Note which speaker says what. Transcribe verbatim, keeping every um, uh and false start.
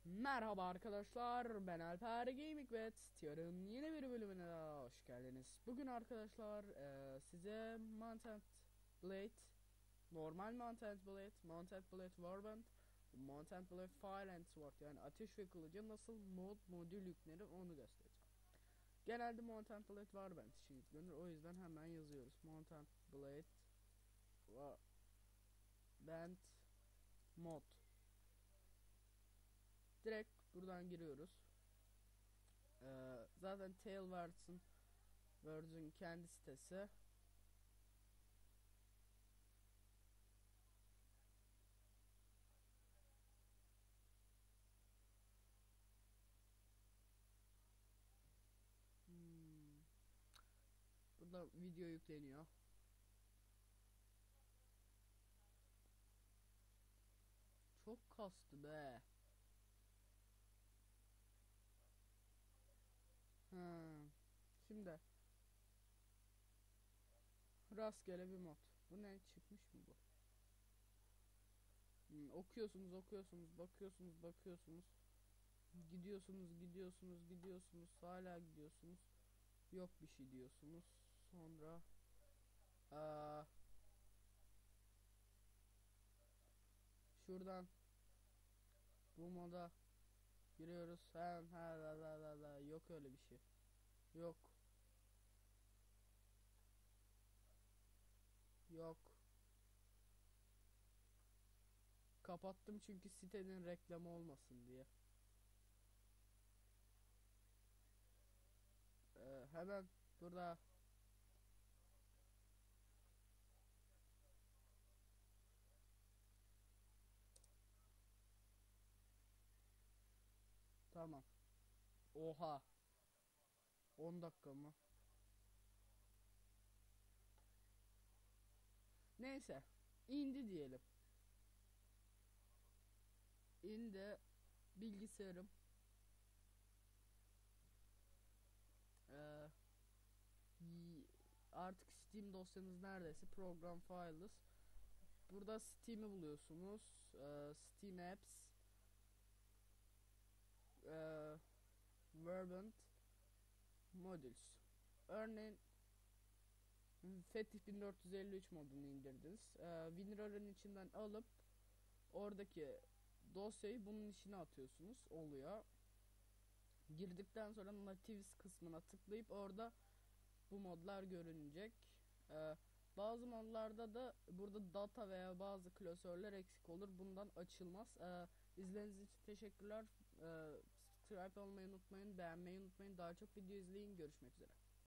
Speaker 1: Merhaba arkadaşlar, ben Alper Gaming ve Tiar'ın yeni bir bölümüne daha hoş geldiniz. Bugün arkadaşlar eee, size Mountain Blade, normal Mountain Blade, Mountain Blade Warband, Mountain Blade Fire and Sword yani ateş ve kılıcı nasıl mod modül yüklenir onu göstereceğim. Genelde Mountain Blade Warband için yüklenir, o yüzden hemen yazıyoruz. Mountain Blade Warband mod. Direkt buradan giriyoruz. Ee, zaten Tailwords'ın Words'ün kendi sitesi. Hmm. Burada video yükleniyor. Çok kastı be. Ha. Şimdi rastgele bir mod. Bu ne, çıkmış mı bu? Hmm, okuyorsunuz okuyorsunuz bakıyorsunuz bakıyorsunuz. Gidiyorsunuz gidiyorsunuz gidiyorsunuz hala gidiyorsunuz. Yok bir şey diyorsunuz. Sonra aa, şuradan bu moda giriyoruz. Ha, ha, la, la, la, la. Yok öyle bir şey. Yok. Yok. Kapattım çünkü sitenin reklamı olmasın diye. Ee, hemen burada tamam. Oha. on dakika mı? Neyse. İndi diyelim. İndi bilgisayarım. Ee, Artık Steam dosyanız neredeyse program files. Burada Steam'i buluyorsunuz. Ee, Steam Apps. Ee, Verbant Modules. Örneğin Fetih bin dört yüz elli üç modunu indirdiniz. Ee, WinRAR'ın içinden alıp oradaki dosyayı bunun içine atıyorsunuz. Oluyor. Girdikten sonra Natives kısmına tıklayıp orada bu modlar görünecek. Ee, Bazı modlarda da burada data veya bazı klasörler eksik olur. Bundan açılmaz. Ee, izlediğiniz için teşekkürler. Ee, subscribe olmayı unutmayın. Beğenmeyi unutmayın. Daha çok video izleyin. Görüşmek üzere.